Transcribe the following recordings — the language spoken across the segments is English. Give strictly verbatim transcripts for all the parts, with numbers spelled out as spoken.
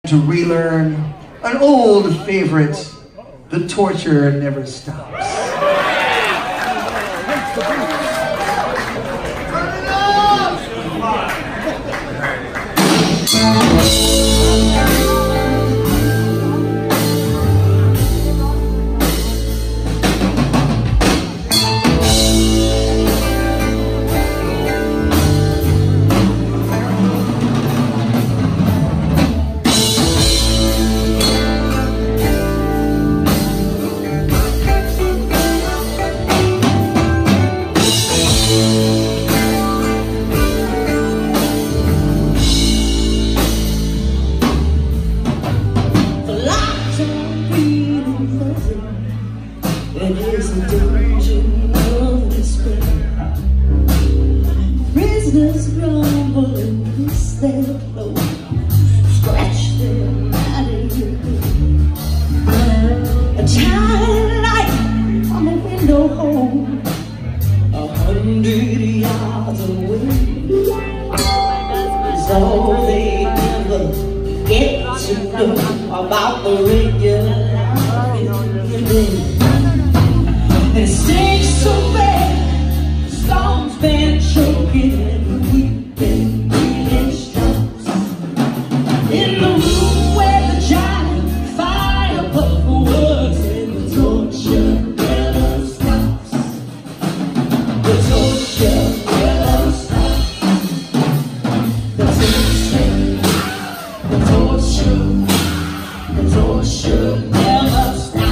To relearn an old favorite, The Torture Never Stops. It is a dungeon of despair. Prisoners grumble and miss their clothes, scratch their matted. A tiny light on the window hole, a hundred yards away, is all they ever get to know about the regular life in the day. And it stinks so bad, the storm's been choking and we've been breathing strokes. In the room where the giant fire puff works and the torture never stops. The torture never stops. The torture, the torture, the torture never stops.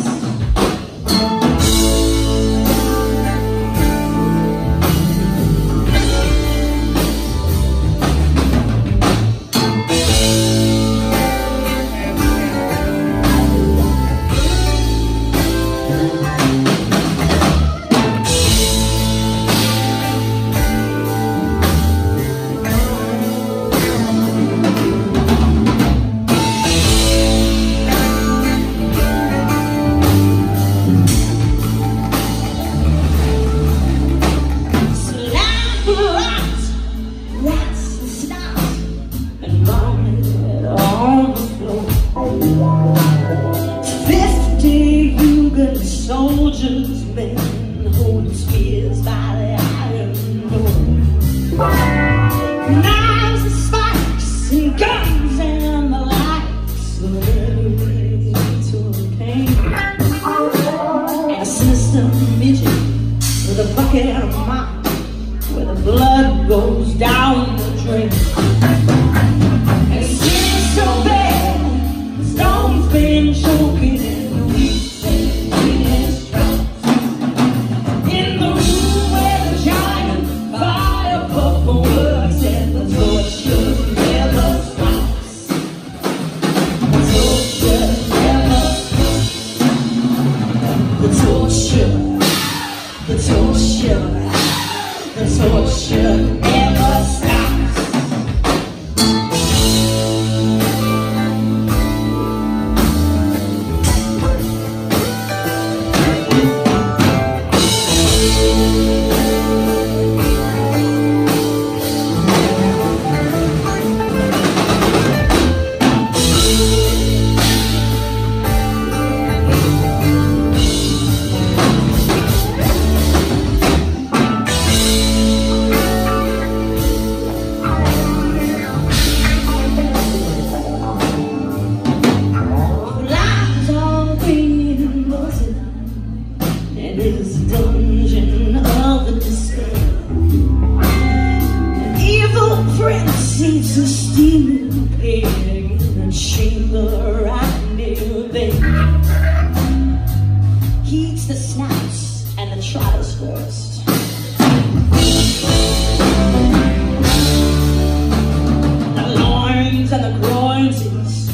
Soldiers, men holding spears by the iron door, knives and spikes and guns and the likes of every little pain. And a sinister midget with a bucket and a mop where the blood goes down the drain. And it seems so bad, the storm's been choking and weak. The torture, the torture never stops. Seats of steaming pig and chamber right near bed. He eats the snouts and the trotters first. The loins and the groins is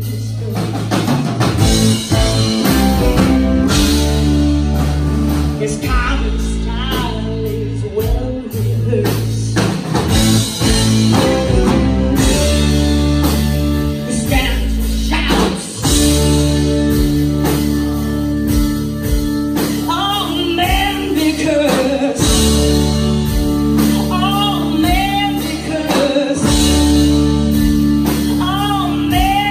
his common style is well rehearsed. Oh man,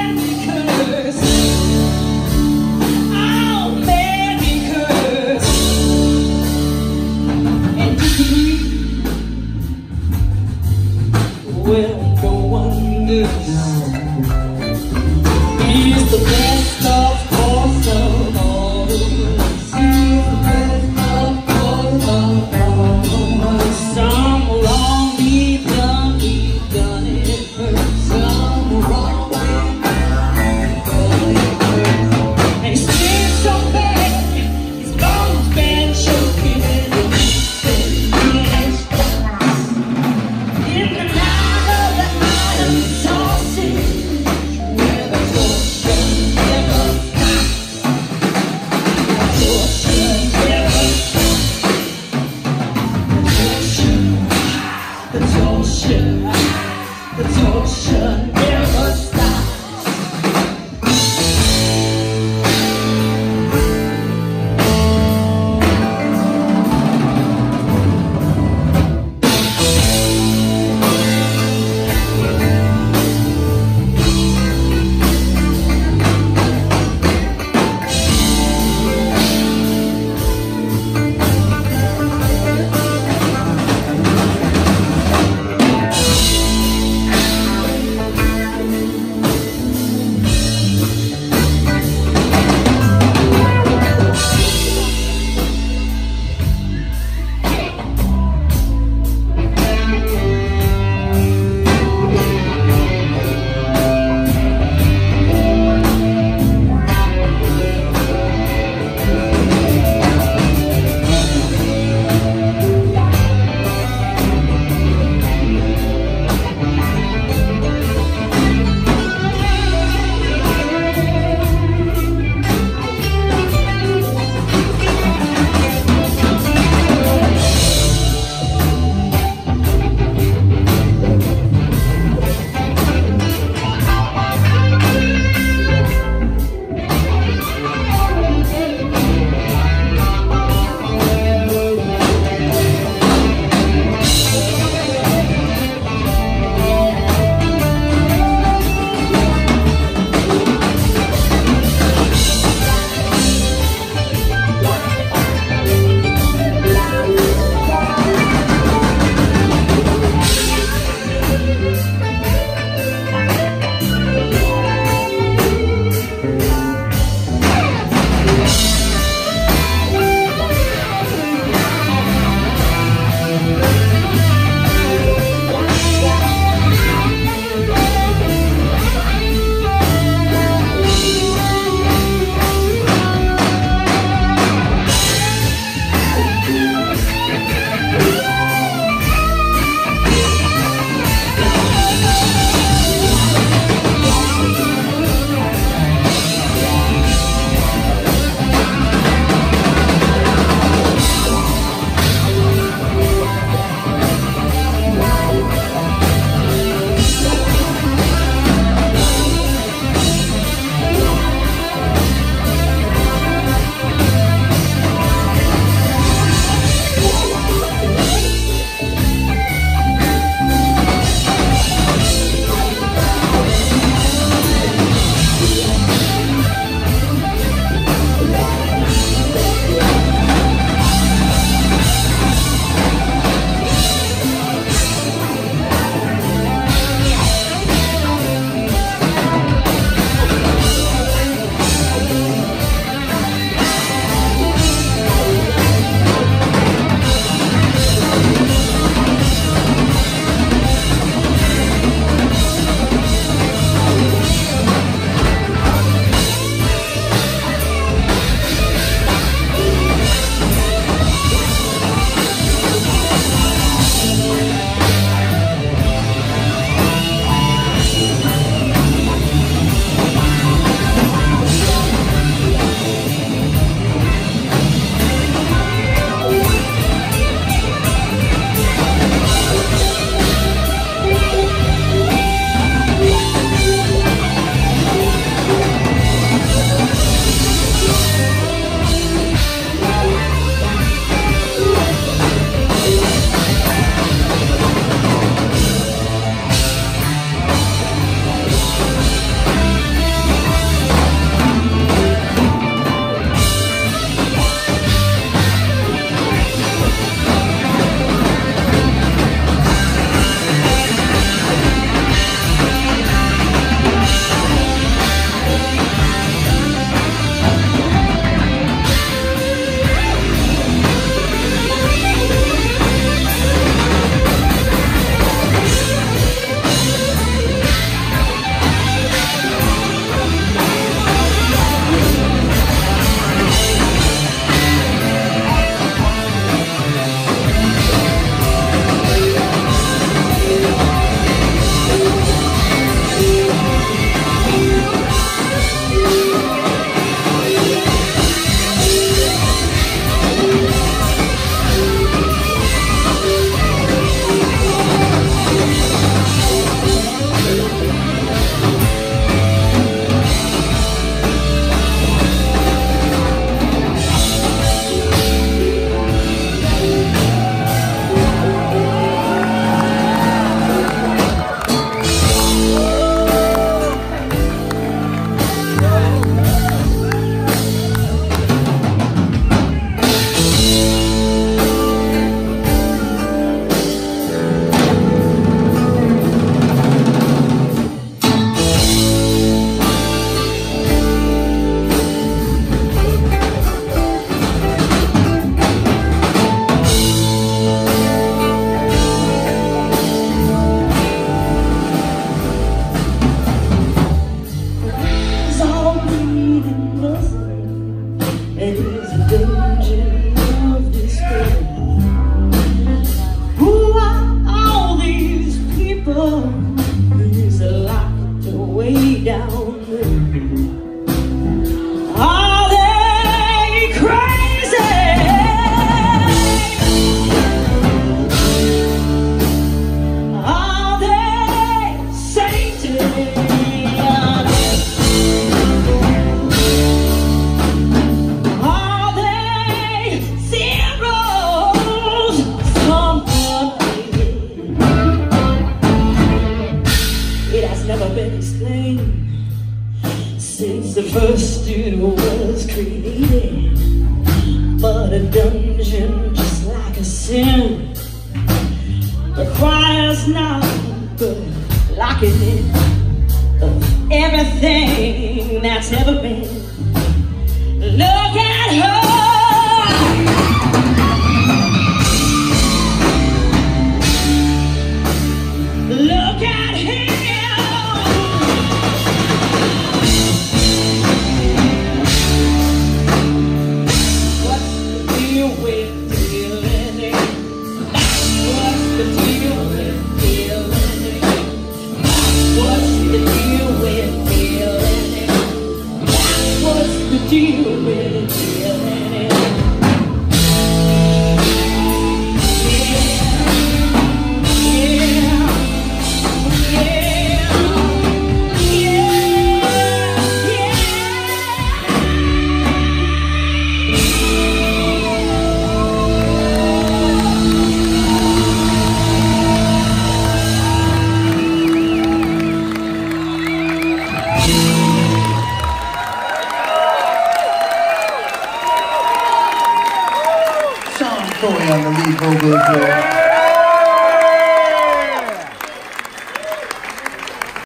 since the first studio was created. But a dungeon, just like a sin, requires none but locking in of everything that's ever been.